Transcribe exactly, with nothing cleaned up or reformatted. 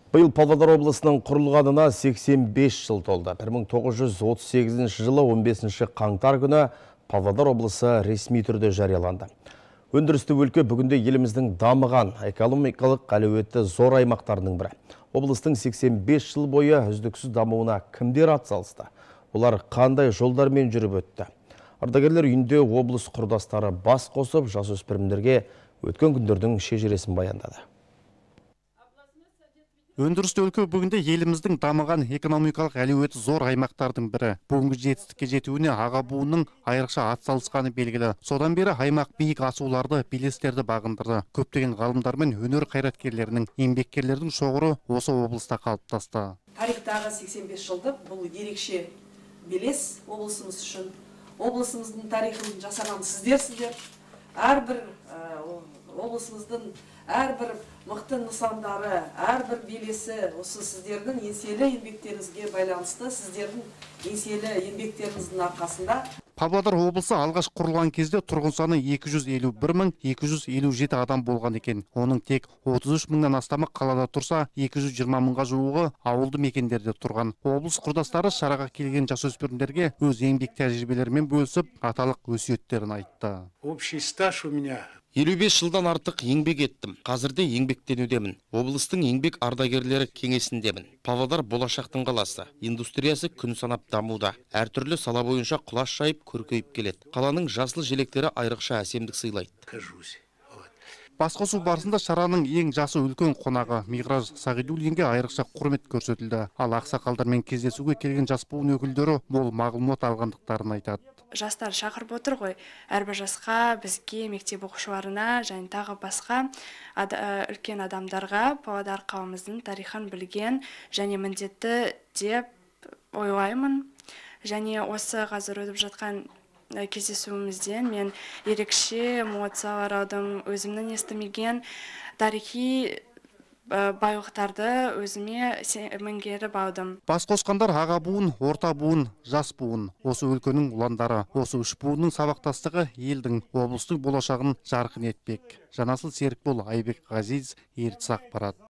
Биыл Павлодар облысының құрылғанына сексен бес жыл толды. бір мың тоғыз жүз отыз сегізінші жылы он бесінші қаңтар күні Павлодар облысы ресми түрде жарияланды. Өндірісті өлке бүгінде еліміздің дамыған экономикалық әлеуеті зор аймақтарының бірі. Облыстың сексен бес жыл бойы үздіксіз дамуына кімдер атсалысты? Олар қандай жолдармен жүріп өтті? Ардагерлер үйінде облыс құрдастары бас қосып, жасөспірімдерге өткен күндердің шежіресін баяндады. Өндірісті өлке бүгінде еліміздің дамыған экономикалық әлеуеті зор аймақтардың бірі. Бүгінгі жетістікке жетуіне аға буынның айрықша атсалысқаны белгілі. Содан бері аймақ биік асуларды, белестерді бағындырды. Көптеген ғалымдар мен өнер қайраткерлерінің, еңбеккерлердің шоғыры осы облыста қалыптасты. Тарихтағы сексен бес жылдық бұл ерекше белес облысымыз үшін. Облысымыздың тарихын жасаған сіздерсіздер. Әрбір облысымыздың әрбір мықты нысандары, әрбір белесі осы сіздердің еңселі еңбектеріңізге байланысты, сіздердің еңселі еңбектеріңіздің арқасында. Павлодар облысы алғаш құрылған кезде тұрғын саны екі жүз елу бір мың екі жүз елу жеті адам болған екен. Оның тек отыз үш мыңнан астамы қалада тұрса, екі жүз жиырма мыңға жуығы ауылды мекендерде тұрған. Облыс құрдастары шараға келген жасөспірімдерге өз еңбек тәжірибелерімен бөлісіп, аталық өсиеттерін айтты. Общий стаж у меня елу бес жылдан артық еңбек еттім. Қазірде еңбектенудемін. Облыстың еңбек ардагерлері кеңесіндемін. Павлодар болашақтың қаласы. Индустриясы күн санап дамуда. Әртүрлі сала бойынша құлаш жайып көркейіп келеді. Қаланың жасыл желектері айрықша әсемдік сыйлайды. Басқосу барысында шараның ең жасы үлкен қонағы Миғраж Сағидуллинге айрықша құрмет көрсетілді. Ал ақсақалдармен кездесуге келген жас буын өкілдері мол мағлұмат алғандықтарын айтады. Жастар шақырып отыр ғой, әрбір жасқа, бізге, мектеп оқушыларына және тағы басқа үлкен адамдарға Павлодар қаламыздың тарихын білген және міндетті деп ойлаймын. Және осы қазір өтіп жатқан кездесуімізден мен ерекше эмоциялар алдым, өзімнің естімеген тарихи байлықтарды өзіме меңгеріп алдым. Бас қосқандар аға буын, орта буын, жас буын. Осы өлкенің ұландары. Осы үш буынның сабақтастығы елдің, облыстың болашағын жарқын етпек. Жанасыл Серікбол, Айбек Ғазиз, Ертіс ақпарат.